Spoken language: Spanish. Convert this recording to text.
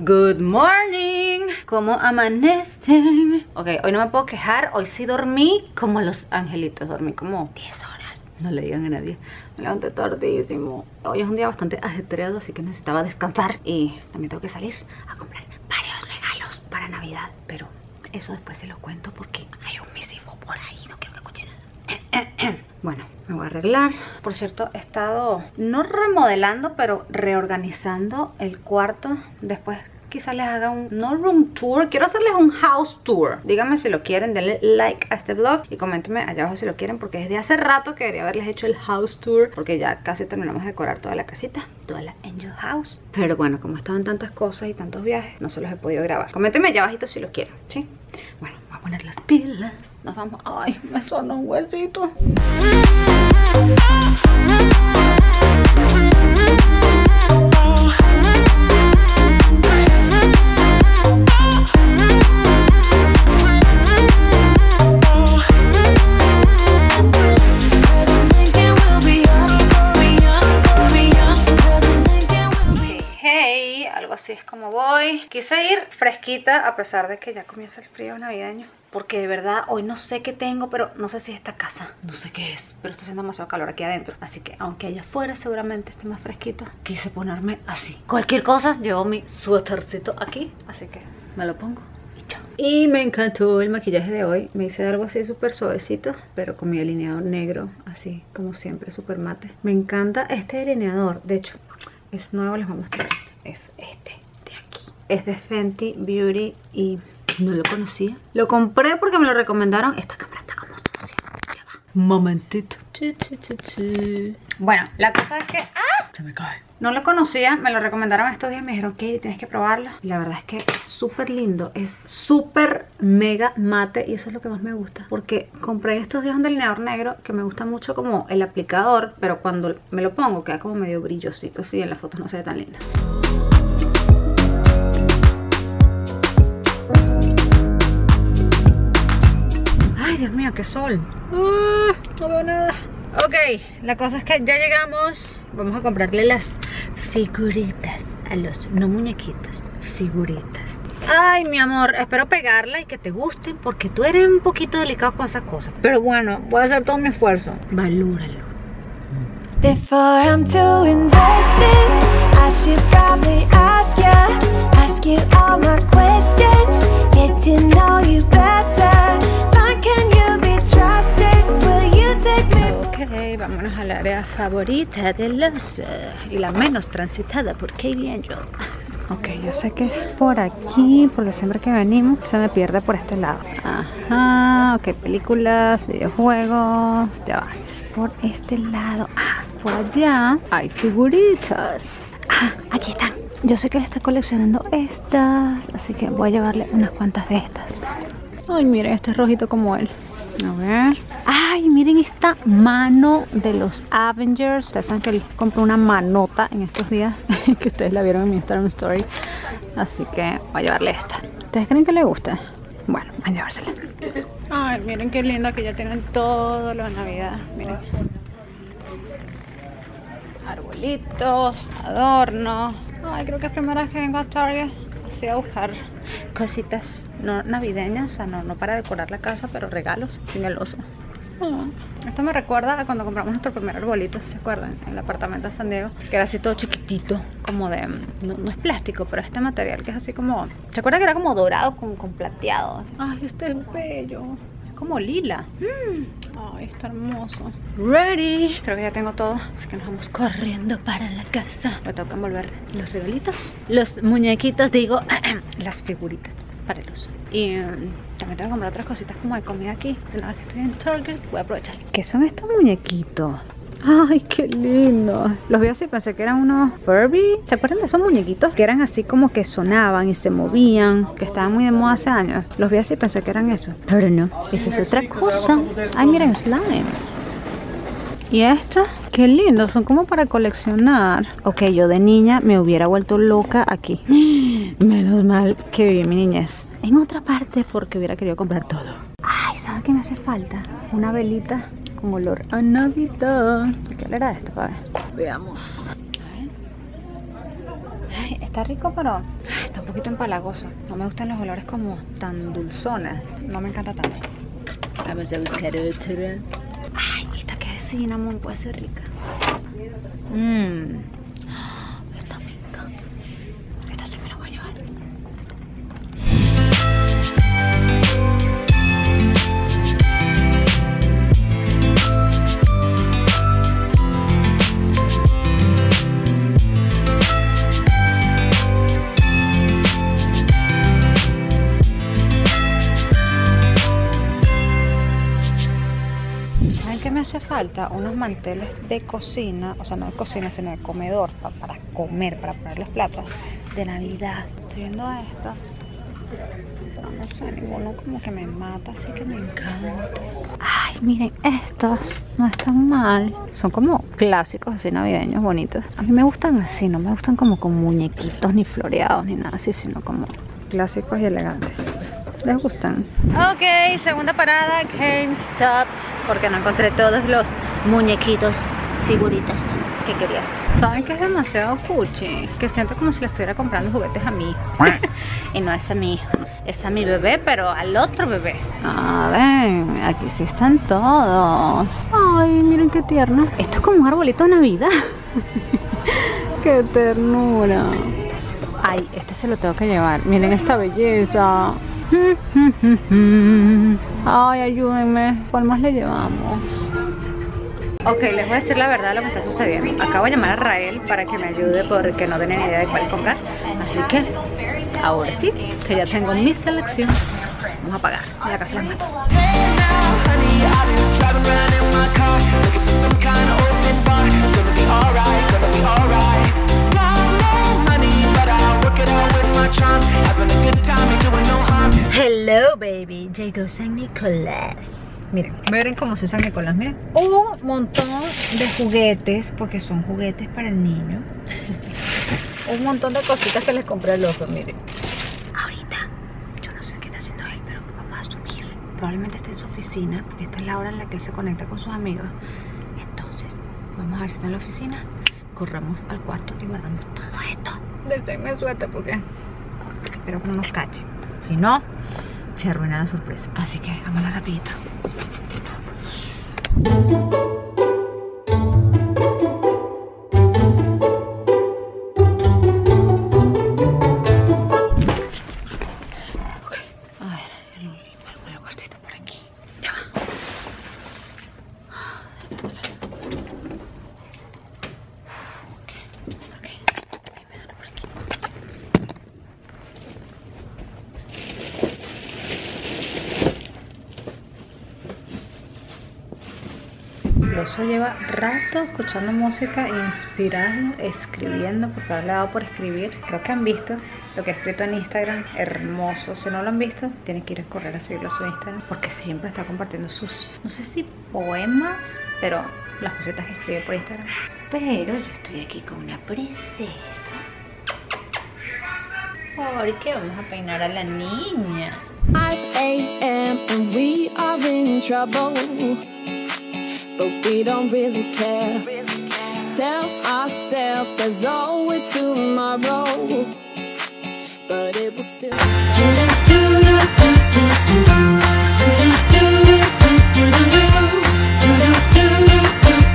Good morning. ¿Cómo amanecen? Ok, hoy no me puedo quejar. Hoy sí dormí como los angelitos. Dormí como 10 horas. No le digan a nadie. Me levanté tardísimo. Hoy es un día bastante ajetreado, así que necesitaba descansar. Y también tengo que salir a comprar varios regalos para Navidad. Pero eso después se lo cuento porque hay un misivo por ahí. No quiero que escuchen nada. Bueno, me voy a arreglar. Por cierto, he estado no remodelando, pero reorganizando el cuarto. Después quizá les haga un, no room tour, quiero hacerles un house tour. Díganme si lo quieren, denle like a este vlog y coméntenme allá abajo si lo quieren, porque desde hace rato que quería haberles hecho el house tour, porque ya casi terminamos de decorar toda la casita, toda la Angel House. Pero bueno, como estaban tantas cosas y tantos viajes, no se los he podido grabar. Coméntenme allá abajito si lo quieren, ¿sí? Bueno, voy a poner las pilas. Nos vamos. Ay, me sonó un huesito. Así es como voy. Quise ir fresquita a pesar de que ya comienza el frío navideño, porque de verdad hoy no sé qué tengo, pero no sé si es esta casa, no sé qué es, pero está haciendo demasiado calor aquí adentro, así que aunque allá afuera seguramente esté más fresquito, quise ponerme así. Cualquier cosa, llevo mi suétercito aquí, así que me lo pongo y chao. Y me encantó el maquillaje de hoy. Me hice algo así súper suavecito, pero con mi delineador negro, así como siempre, súper mate. Me encanta este delineador, de hecho es nuevo, les voy a mostrar. Es este de aquí. Es de Fenty Beauty y no lo conocía. Lo compré porque me lo recomendaron. Esta cámara está como sucia. Ya va. Un momentito. Bueno, la cosa es que... ¡ah! Se me cae. No lo conocía, me lo recomendaron estos días. Me dijeron que tienes que probarlo. Y la verdad es que es súper lindo. Es súper mega mate. Y eso es lo que más me gusta. Porque compré estos días un delineador negro que me gusta mucho como el aplicador. Pero cuando me lo pongo queda como medio brillosito. Así en las fotos no se ve tan lindo. Ay, Dios mío, qué sol. No veo nada. Ok, la cosa es que ya llegamos. Vamos a comprarle las figuritas a los, no muñequitos, figuritas. Ay, mi amor, espero pegarla y que te gusten, porque tú eres un poquito delicado con esas cosas. Pero bueno, voy a hacer todo mi esfuerzo. Valóralo. Before I'm too invested, I should probably ask you all my questions, get to know you better. Like, can you be trusted? Will you take me? Ok, vámonos al área favorita de los y la menos transitada por Katie Angel. Ok, yo sé que es por aquí, porque siempre que venimos se me pierde por este lado. Ajá, ok, películas, videojuegos, ya va, es por este lado. Ah, por allá hay figuritas. Ah, aquí están. Yo sé que él está coleccionando estas, así que voy a llevarle unas cuantas de estas. Ay, miren, este es rojito como él. A ver. Ay, miren esta mano de los Avengers. Ustedes saben que él compró una manota en estos días, que ustedes la vieron en mi Instagram Story. Así que voy a llevarle esta. ¿Ustedes creen que le gusta? Bueno, voy a llevársela. Ay, miren qué linda, que ya tienen todo lo de Navidad. Miren. Arbolitos, adornos. Ay, creo que es primera vez que vengo a Target así a buscar cositas no navideñas, o sea, no para decorar la casa, pero regalos sin el oso. Esto me recuerda a cuando compramos nuestro primer arbolito, ¿se acuerdan? En el apartamento de San Diego, que era así todo chiquitito, como de, no es plástico, pero este material que es así como, ¿se acuerdan que era como dorado con plateado? Ay, este es bello, es como lila. Ay, está hermoso. Ready, creo que ya tengo todo, así que nos vamos corriendo para la casa. Me toca envolver los regalitos, los muñequitos, digo, las figuritas para el oso. Y también tengo que comprar otras cositas como de comida aquí. Una vez que estoy en Target, voy a aprovechar. ¿Qué son estos muñequitos? Ay, qué lindo. Los vi así, pensé que eran unos Furby. ¿Se acuerdan de esos muñequitos? Que eran así como que sonaban y se movían, que estaban muy de moda hace años. Los vi así, pensé que eran esos. Pero no, eso es otra cosa. Ay, miren, slime. ¿Y esta? Qué lindo, son como para coleccionar. Ok, yo de niña me hubiera vuelto loca aquí. Menos mal que viví mi niñez en otra parte, porque hubiera querido comprar todo. Ay, ¿sabes qué me hace falta? Una velita con olor a Navidad. ¿Qué olor era esto? A ver, veamos. Ay, Está rico, pero está un poquito empalagoso. No me gustan los olores como tan dulzones. No me encanta tanto. Vamos a buscar otra. Ay, esta que es cinnamon puede ser rica. Esta me encanta. Esta sí me la voy a llevar. ¿Saben qué me hace falta? Unos manteles de cocina, o sea, no de cocina, sino de comedor, para comer, para poner los platos de Navidad. Estoy viendo esto, pero no sé, ninguno como que me mata, así que me encanta. Ay, miren, estos no están mal. Son como clásicos así navideños, bonitos. A mí me gustan así, no me gustan como con muñequitos, ni floreados, ni nada así, sino como clásicos y elegantes. ¿Les gustan? Ok, segunda parada, GameStop, porque no encontré todos los muñequitos, figuritas que quería. ¿Saben que es demasiado cuchi? Que siento como si le estuviera comprando juguetes a mi hijo. Y no es a mi hijo, es a mi bebé, pero al otro bebé. A ver, aquí sí están todos. Ay, miren qué tierno. Esto es como un arbolito de Navidad. Qué ternura. Ay, este se lo tengo que llevar. Miren esta belleza. Ay, ayúdenme. ¿Cuál más le llevamos? Ok, les voy a decir la verdad de lo que está sucediendo. Acabo de llamar a Rael para que me ayude porque no tenía ni idea de cuál comprar. Así que, ahora sí, que ya tengo mi selección, vamos a pagar. Ya casi las mato. Hello baby, llegó San Nicolás. Miren cómo se usa San Nicolás, miren. Un montón de juguetes, porque son juguetes para el niño. Un montón de cositas que les compré al oso, miren. Ahorita, yo no sé qué está haciendo él, pero vamos a asumir. Probablemente esté en su oficina, porque esta es la hora en la que él se conecta con sus amigos. Entonces, vamos a ver si está en la oficina. Corramos al cuarto y guardamos todo esto. Deseenme suerte porque espero que no nos cache. Si no, se arruina la sorpresa. Así que vámonos rapidito. A ver, el cuartito por aquí. Ya va. El oso lleva rato escuchando música e inspirado, escribiendo, porque ahora le ha dado por escribir. Creo que han visto lo que he escrito en Instagram, hermoso. Si no lo han visto, tienen que ir a correr a seguirlo a su Instagram, porque siempre está compartiendo sus, no sé si poemas, pero las cositas que escribe por Instagram. Pero yo estoy aquí con una princesa, porque vamos a peinar a la niña. 5 a.m. and we are in trouble, but we don't really care. Tell ourselves there's always tomorrow.